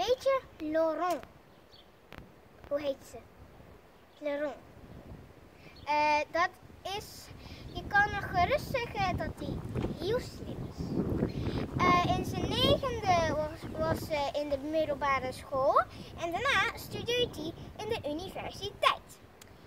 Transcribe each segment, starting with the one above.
weet je, Laurent. Hoe heet ze? Laurent. Dat is, je kan er gerust zeggen dat hij heel slim is. In zijn 9e was ze in de middelbare school en daarna studeert hij in de universiteit.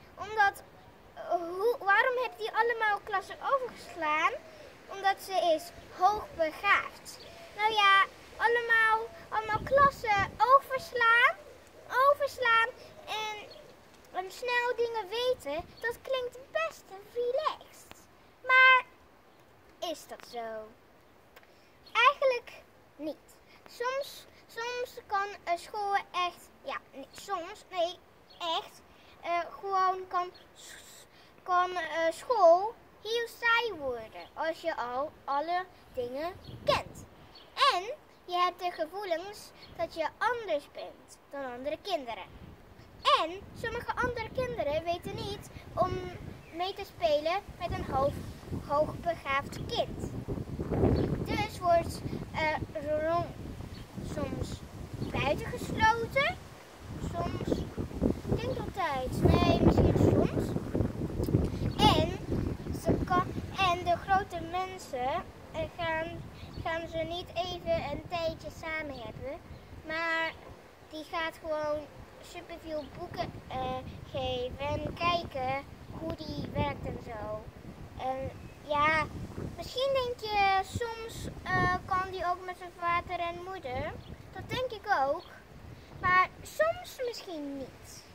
Waarom heeft hij allemaal klassen overgeslaan? Omdat ze is hoogbegaafd. Nou ja, allemaal klassen overslaan en snel dingen weten, dat klinkt best relaxed. Maar is dat zo? Eigenlijk niet. Soms kan school echt, gewoon kan school heel saai worden als je al alle dingen kent. En je hebt de gevoelens dat je anders bent dan andere kinderen. En sommige andere kinderen weten niet om mee te spelen met een hoogbegaafd kind. Dus wordt Laurent soms buitengesloten. Soms, ik denk altijd, nee, misschien soms. En de grote mensen gaan ze niet even een tijdje samen hebben. Maar die gaat gewoon superveel boeken geven en kijken hoe die werkt en zo. En ja, misschien denk je soms kan die ook met zijn vader en moeder. Dat denk ik ook. Maar soms misschien niet.